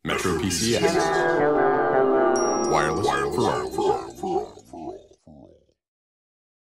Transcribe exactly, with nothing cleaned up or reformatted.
Metro P C X. Wireless, Wireless for all.